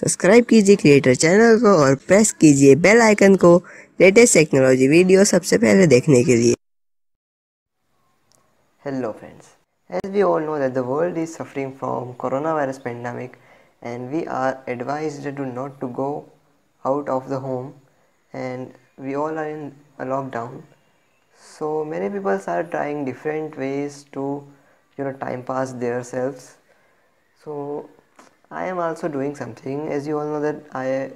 Subscribe कीजिए creator channel को और प्रेस कीजिए बेल आइकन को लेटेस्ट टेक्नोलॉजी वीडियो सबसे पहले देखने के लिए। Hello friends, as we all know that the world is suffering from coronavirus pandemic and we are advised to not to go out of the home and we all are in a lockdown. So many people are trying different ways to time pass their selves. So I am also doing something. As you all know that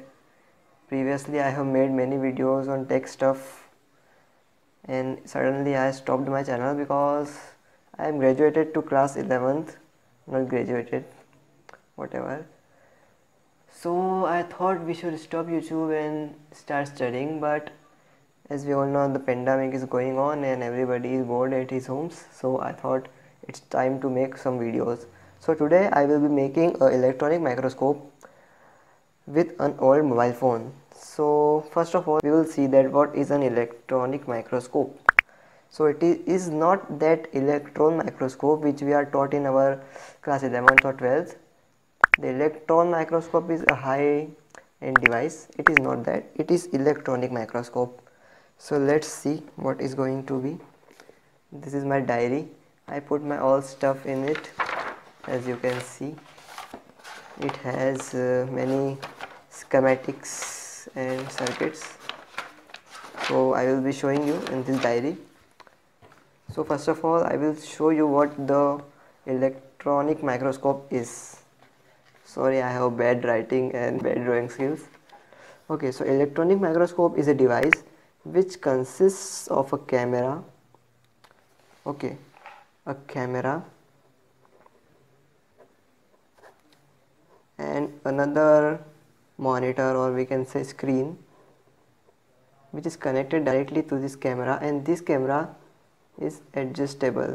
I have made many videos on tech stuff and suddenly I stopped my channel because I am graduated to class 11th, not graduated, whatever. So I thought we should stop YouTube and start studying, but as we all know the pandemic is going on and everybody is bored at his homes, so I thought it's time to make some videos. So today I will be making an electronic microscope with an old mobile phone. So first of all we will see that what is an electronic microscope. So it is not that electron microscope which we are taught in our class 11th or 12th. The electron microscope is a high end device. It is not that. It is electronic microscope. So let's see what is going to be. This is my diary. I put my all stuff in it. As you can see, it has many schematics and circuits. So I will be showing you in this diary. So first of all I will show you what the electronic microscope is. Sorry, I have bad writing and bad drawing skills. Okay, so electronic microscope is a device which consists of a camera, okay, a camera and another monitor, or we can say screen, which is connected directly to this camera, and this camera is adjustable,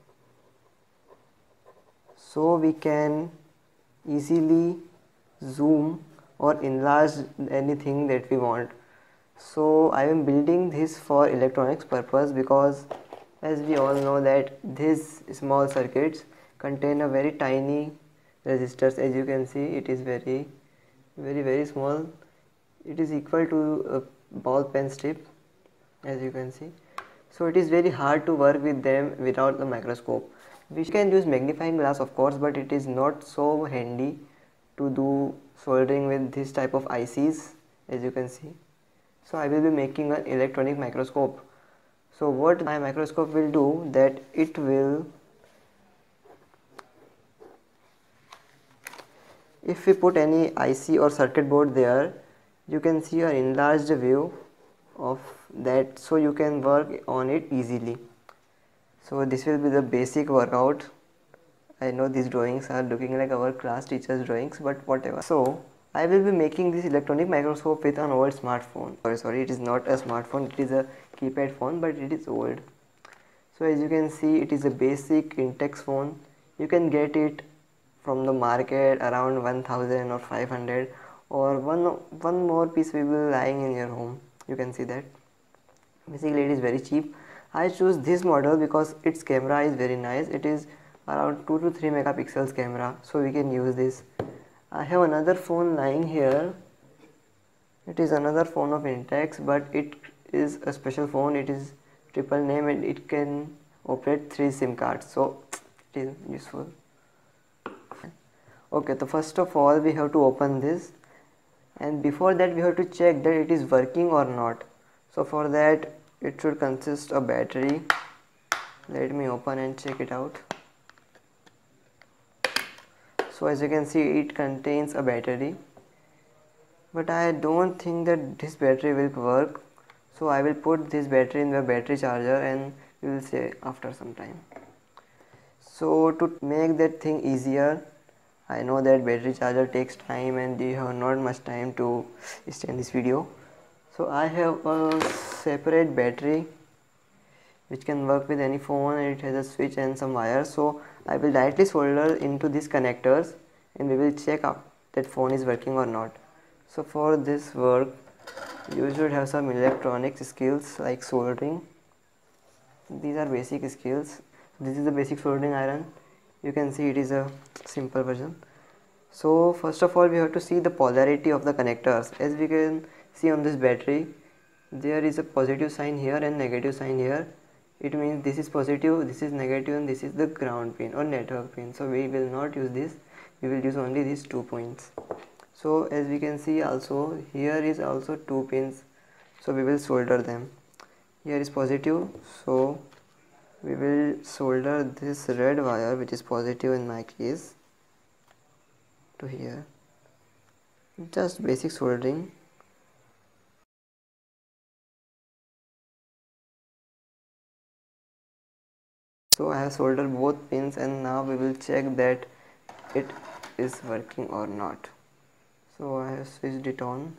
so we can easily zoom or enlarge anything that we want. So I am building this for electronics purpose because as we all know that these small circuits contain a very tiny resistors. As you can see, it is very small. It is equal to a ball pen strip, as you can see. So it is very hard to work with them without the microscope. We can use magnifying glass of course, but it is not so handy to do soldering with this type of ICs, as you can see. So I will be making an electronic microscope. So what my microscope will do, that it will, if we put any IC or circuit board there, you can see an enlarged view of that, so you can work on it easily. So this will be the basic workout. I know these drawings are looking like our class teacher's drawings, but whatever. So I will be making this electronic microscope with an old smartphone. Sorry, it is not a smartphone, it is a keypad phone, but it is old. So as you can see, it is a basic Intex phone. You can get it from the market around 1000 or 500, or one more piece will be lying in your home. You can see that. Basically it is very cheap. I choose this model because its camera is very nice. It is around 2 to 3 megapixels camera, so we can use this. I have another phone lying here. It is another phone of Intex, but it is a special phone. It is triple name and it can operate 3 SIM cards, so it is useful. Okay, so first of all we have to open this, and before that we have to check that it is working or not. So for that it should consist of battery. Let me open and check it out. So as you can see, it contains a battery, but I don't think that this battery will work. So I will put this battery in the battery charger and we will see after some time. So to make that thing easier, I know that battery charger takes time and you have not much time to stay in this video. So I have a separate battery which can work with any phone, and it has a switch and some wires. So I will directly solder into these connectors and we will check out that phone is working or not. So for this work you should have some electronics skills like soldering. These are basic skills. This is the basic soldering iron. You can see it is a simple version. So first of all we have to see the polarity of the connectors. As we can see on this battery, there is a positive sign here and negative sign here. It means this is positive, this is negative, and this is the ground pin or network pin. So we will not use this, we will use only these 2 points. So as we can see also, here is also 2 pins, so we will solder them. Here is positive, so we will solder this red wire, which is positive in my case, to here. Just basic soldering. So I have soldered both pins, and now we will check that it is working or not. So I have switched it on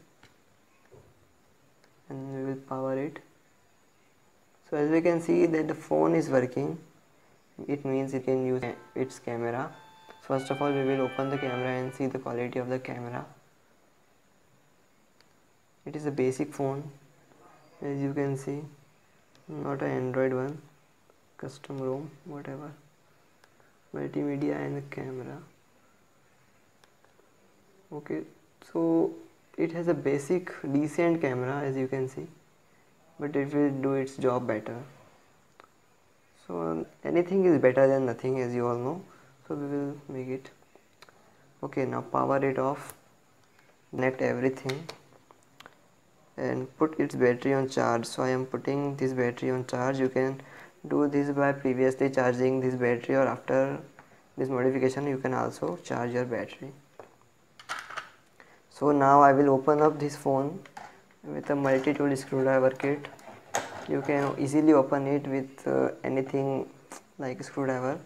and we will power it. So as we can see that the phone is working, it means it can use its camera. First of all we will open the camera and see the quality of the camera. It is a basic phone, as you can see, not an Android one, custom ROM, whatever, multimedia and camera. Okay, so it has a basic decent camera, as you can see, but it will do its job better. So anything is better than nothing, as you all know, so we will make it. Okay, now power it off, connect everything and put its battery on charge. So I am putting this battery on charge. You can do this by previously charging this battery, or after this modification you can also charge your battery. So now I will open up this phone with a multi-tool screwdriver kit. You can easily open it with anything like screwdriver.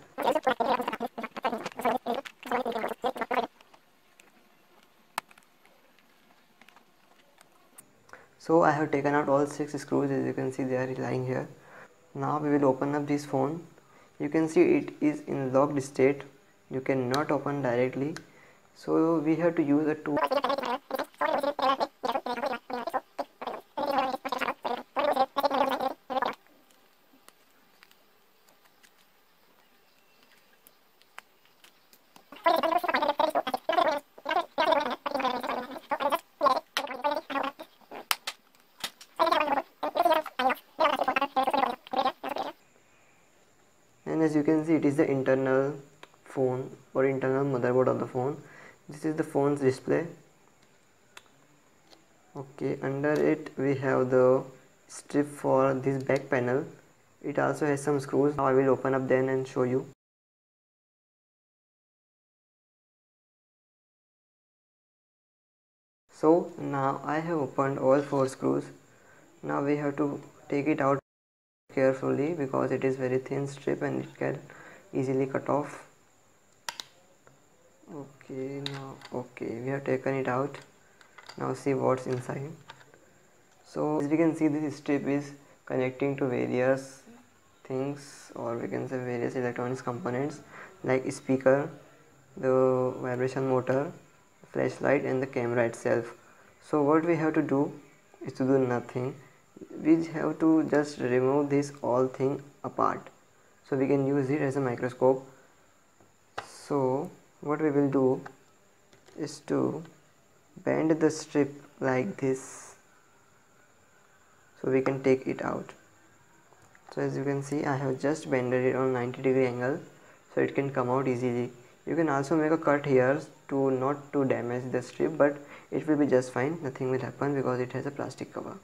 So I have taken out all 6 screws, as you can see they are lying here. Now we will open up this phone. You can see it is in locked state. You cannot open directly. So we have to use a tool. And as you can see, it is the internal phone or internal motherboard of the phone. This is the phone's display. Okay, under it we have the strip for this back panel. It also has some screws. Now I will open up then and show you. So now I have opened all 4 screws. Now we have to take it out carefully because it is very thin strip and it can easily cut off. Okay, we have taken it out. Now see what's inside. So as we can see, this strip is connecting to various things, or we can say various electronics components like speaker, the vibration motor, flashlight and the camera itself. So what we have to do is to do nothing. We have to just remove this all thing apart, so we can use it as a microscope. So what we will do is to bend the strip like this, so we can take it out. So as you can see, I have just bended it on 90-degree angle, so it can come out easily. You can also make a cut here to not to damage the strip, but it will be just fine, nothing will happen because it has a plastic cover.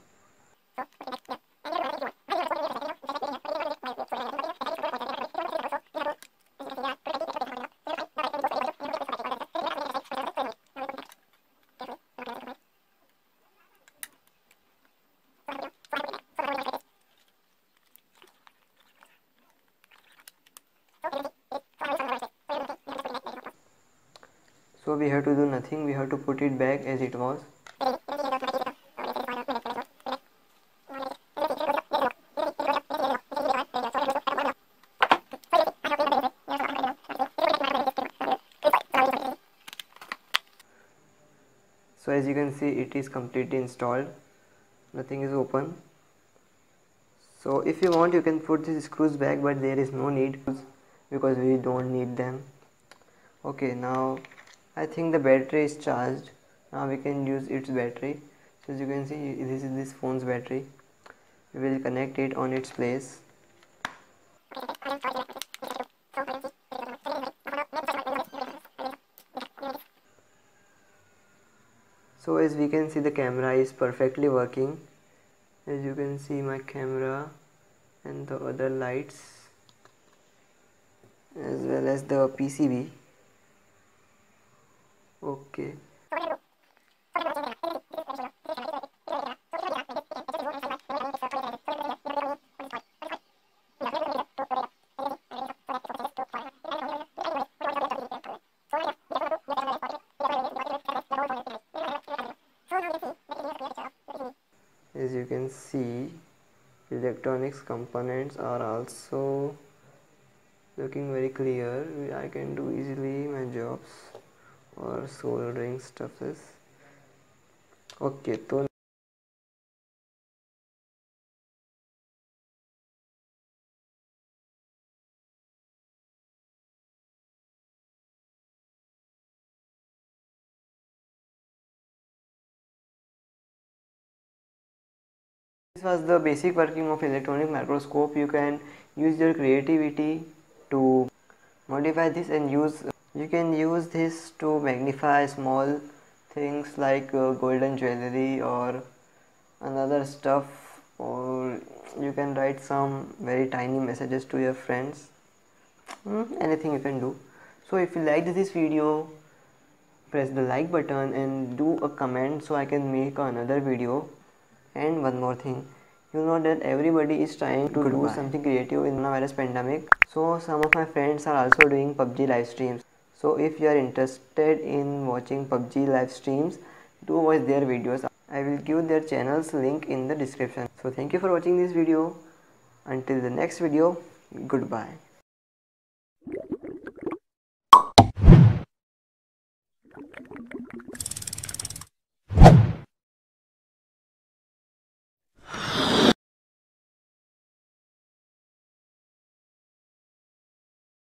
So we have to do nothing, we have to put it back as it was. So as you can see, it is completely installed, nothing is open. So if you want, you can put these screws back, but there is no need because we don't need them. Okay, now I think the battery is charged. Now we can use its battery. So as you can see, this is this phone's battery. We will connect it on its place. So as we can see, the camera is perfectly working. As you can see, my camera and the other lights as well as the PCB. Okay. As you can see, electronics components are also looking very clear. I can do easily my jobs or soldering stuff is okay. So this was the basic working of electronic microscope. You can use your creativity to modify this and use. You can use this to magnify small things like golden jewelry or another stuff, or you can write some very tiny messages to your friends. Anything you can do. So if you liked this video, press the like button and do a comment so I can make another video. And one more thing, you know that everybody is trying to do something creative in the coronavirus pandemic. So some of my friends are also doing PUBG live streams. So if you are interested in watching PUBG live streams, do watch their videos. I will give their channels link in the description. So thank you for watching this video. Until the next video, goodbye.